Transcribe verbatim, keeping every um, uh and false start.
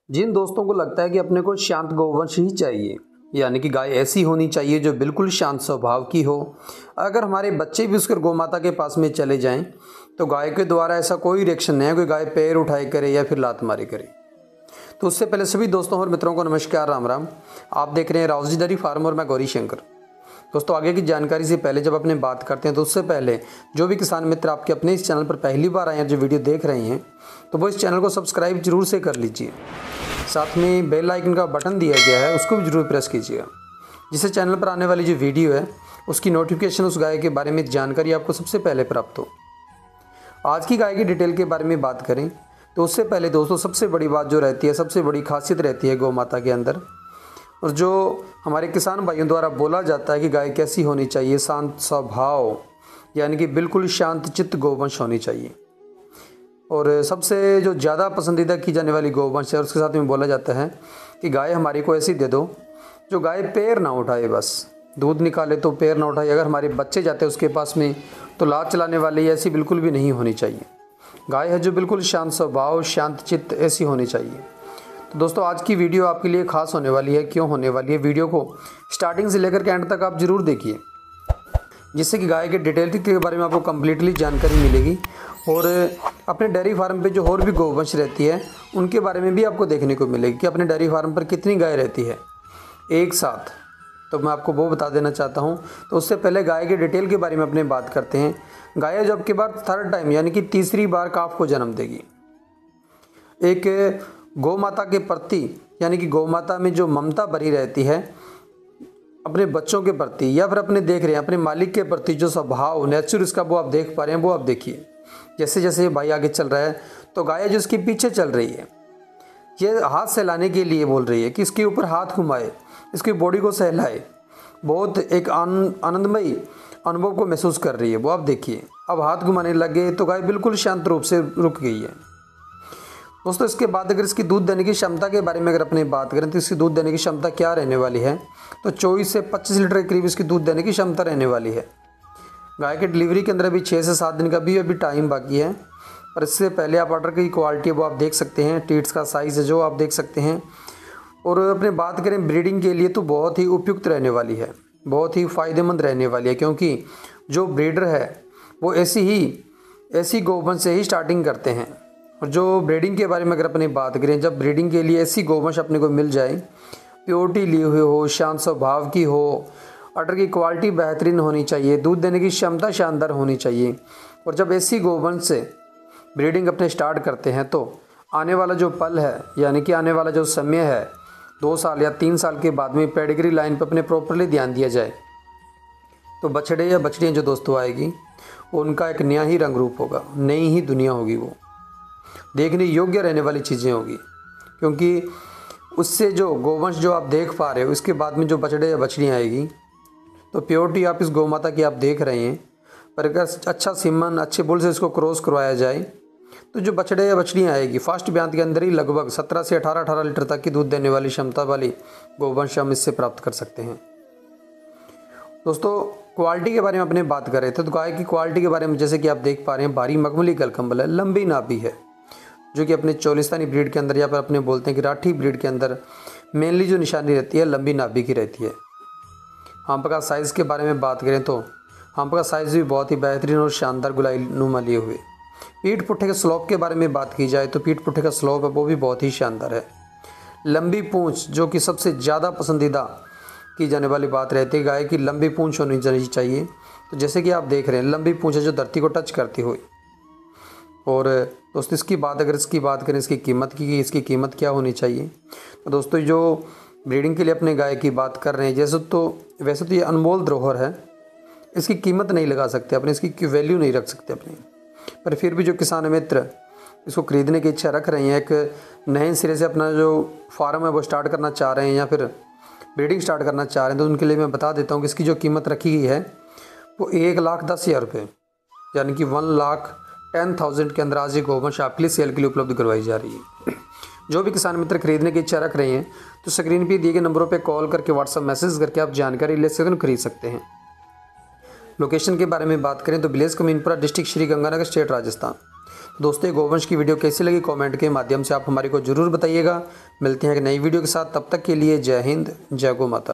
जिन दोस्तों को लगता है कि अपने को शांत गौवंश ही चाहिए, यानी कि गाय ऐसी होनी चाहिए जो बिल्कुल शांत स्वभाव की हो, अगर हमारे बच्चे भी उसकर गौमाता के पास में चले जाएं तो गाय के द्वारा ऐसा कोई रिएक्शन नहीं है, कोई गाय पैर उठाए करे या फिर लात मारे करे। तो उससे पहले सभी दोस्तों और मित्रों को नमस्कार, राम राम। आप देख रहे हैं राउजी डेयरी फार्म और मैं गौरी शंकर। दोस्तों, आगे की जानकारी से पहले जब अपने बात करते हैं तो उससे पहले जो भी किसान मित्र आपके अपने इस चैनल पर पहली बार आए हैं, जो वीडियो देख रहे हैं, तो वो इस चैनल को सब्सक्राइब जरूर से कर लीजिए। साथ में बेल आइकन का बटन दिया गया है, उसको भी जरूर प्रेस कीजिएगा, जिससे चैनल पर आने वाली जो वीडियो है उसकी नोटिफिकेशन, उस गाय के बारे में जानकारी आपको सबसे पहले प्राप्त हो। आज की गाय की डिटेल के बारे में बात करें तो उससे पहले दोस्तों सबसे बड़ी बात जो रहती है, सबसे बड़ी खासियत रहती है गौ माता के अंदर, और जो हमारे किसान भाइयों द्वारा बोला जाता है कि गाय कैसी होनी चाहिए, शांत स्वभाव, यानी कि बिल्कुल शांत चित्त गौवंश होनी चाहिए। और सबसे जो ज़्यादा पसंदीदा की जाने वाली गौवंश है, उसके साथ में बोला जाता है कि गाय हमारी को ऐसी दे दो जो गाय पैर ना उठाए, बस दूध निकाले तो पैर ना उठाए। अगर हमारे बच्चे जाते हैं उसके पास में तो लात चलाने वाली ऐसी बिल्कुल भी नहीं होनी चाहिए। गाय है जो बिल्कुल शांत स्वभाव, शांत चित्त ऐसी होनी चाहिए। तो दोस्तों, आज की वीडियो आपके लिए खास होने वाली है। क्यों होने वाली है? वीडियो को स्टार्टिंग से लेकर के एंड तक आप जरूर देखिए, जिससे कि गाय के डिटेल के बारे में आपको कम्प्लीटली जानकारी मिलेगी। और अपने डेयरी फार्म पे जो और भी गौवंश रहती है उनके बारे में भी आपको देखने को मिलेगी कि अपने डेयरी फार्म पर कितनी गाय रहती है एक साथ। तो मैं आपको वो बता देना चाहता हूँ। तो उससे पहले गाय के डिटेल के बारे में अपने बात करते हैं। गाय जब के बाद थर्ड टाइम, यानी कि तीसरी बार काफ को जन्म देगी। एक गौ माता के प्रति, यानी कि गौ माता में जो ममता भरी रहती है अपने बच्चों के प्रति, या फिर अपने देख रहे हैं अपने मालिक के प्रति जो स्वभाव नेचर इसका, वो आप देख पा रहे हैं, वो आप देखिए। जैसे जैसे ये भाई आगे चल रहा है तो गाय जो इसके पीछे चल रही है, ये हाथ सहलाने के लिए बोल रही है कि इसके ऊपर हाथ घुमाए, इसकी बॉडी को सहलाए। बहुत एक आनंदमयी अनुभव को महसूस कर रही है, वो आप देखिए। अब हाथ घुमाने लगे तो गाय बिल्कुल शांत रूप से रुक गई है। दोस्तों, इसके बाद अगर इसकी दूध देने की क्षमता के बारे में अगर अपने बात करें तो इसकी दूध देने की क्षमता क्या रहने वाली है, तो चौबीस से पच्चीस लीटर के करीब इसकी दूध देने की क्षमता रहने वाली है। गाय के डिलीवरी के अंदर अभी छः से सात दिन का भी अभी टाइम बाकी है। पर इससे पहले आप ऑर्डर की क्वालिटी है वो आप देख सकते हैं, टीट्स का साइज़ है जो आप देख सकते हैं। और अपने बात करें ब्रीडिंग के लिए तो बहुत ही उपयुक्त रहने वाली है, बहुत ही फ़ायदेमंद रहने वाली है, क्योंकि जो ब्रीडर है वो ऐसी ही ऐसी गौवंश से ही स्टार्टिंग करते हैं। और जो ब्रीडिंग के बारे में अगर अपनी बात करें, जब ब्रीडिंग के लिए ऐसी गौवंश अपने को मिल जाए, प्योरिटी ली हुई हो, शांत स्वभाव की हो, ऑर्डर की क्वालिटी बेहतरीन होनी चाहिए, दूध देने की क्षमता शानदार होनी चाहिए, और जब ऐसी गौवंश से ब्रीडिंग अपने स्टार्ट करते हैं तो आने वाला जो पल है, यानी कि आने वाला जो समय है, दो साल या तीन साल के बाद में पेडिग्री लाइन पर अपने प्रॉपरली ध्यान दिया जाए तो बछड़े या बछड़ियाँ जो दोस्तों आएगी उनका एक नया ही रंग रूप होगा, नई ही दुनिया होगी, वो देखने योग्य रहने वाली चीज़ें होगी। क्योंकि उससे जो गोवंश जो आप देख पा रहे हो, इसके बाद में जो बछड़े या बछड़ियाँ आएगी तो प्योरिटी आप इस गौ माता की आप देख रहे हैं। पर अगर अच्छा सीमन, अच्छे बुल से इसको क्रॉस करवाया जाए तो जो बछड़े या बछड़ियाँ आएगी फर्स्ट ब्यात के अंदर ही लगभग सत्रह से अठारह अठारह लीटर तक की दूध देने वाली क्षमता वाली गोवंश हम इससे प्राप्त कर सकते हैं। दोस्तों, क्वालिटी के बारे में अपने बात कर रहे थे तो गाय की क्वालिटी के बारे में जैसे कि आप देख पा रहे हैं, भारी मखमली गलकंबल है, लंबी नाभि है, जो कि अपने चोलिस्तानी ब्रीड के अंदर या फिर अपने बोलते हैं कि राठी ब्रीड के अंदर मेनली जो निशानी रहती है लंबी नाभि की रहती है। हम्प का साइज़ के बारे में बात करें तो हम्प का साइज़ भी बहुत ही बेहतरीन और शानदार गुलाई नुमा लिए हुए। पीठ पुट्ठे के स्लोप के बारे में बात की जाए तो पीठ पुट्ठे का स्लोप है वो भी बहुत ही शानदार है। लंबी पूँछ, जो कि सबसे ज़्यादा पसंदीदा की जाने वाली बात रहती है, गाय की लंबी पूँछ होनी चाहिए। तो जैसे कि आप देख रहे हैं लंबी पूँछ है जो धरती को टच करती हुई। और दोस्तों, इसकी बात अगर इसकी बात करें इसकी कीमत की कि इसकी कीमत क्या होनी चाहिए, तो दोस्तों जो ब्रीडिंग के लिए अपने गाय की बात कर रहे हैं, जैसे तो वैसे तो ये अनमोल धरोहर है, इसकी कीमत नहीं लगा सकते अपने, इसकी वैल्यू नहीं रख सकते अपने। पर फिर भी जो किसान मित्र इसको खरीदने की इच्छा रख रहे हैं, एक नए सिरे से अपना जो फार्म है वो स्टार्ट करना चाह रहे हैं या फिर ब्रीडिंग स्टार्ट करना चाह रहे हैं, तो उनके लिए मैं बता देता हूँ कि इसकी जो कीमत रखी गई है वो एक लाख दस हज़ार रुपये, यानी कि वन लाख टेन थाउजेंड के अंदर आज ये गौवंश आपके लिए सेल के लिए उपलब्ध करवाई जा रही है। जो भी किसान मित्र खरीदने की इच्छा रख रहे हैं तो स्क्रीन पे दिए गए नंबरों पे कॉल करके, व्हाट्सएप मैसेज करके आप जानकारी ले सकते हैं, खरीद सकते हैं। लोकेशन के बारे में बात करें तो village Kaminpura, district Sri Ganganagar, state Rajasthan. दोस्तों गोवंश की वीडियो कैसी लगी कमेंट के माध्यम से आप हमारे को ज़रूर बताइएगा। मिलते हैं एक नई वीडियो के साथ, तब तक के लिए जय हिंद, जय गौ माता।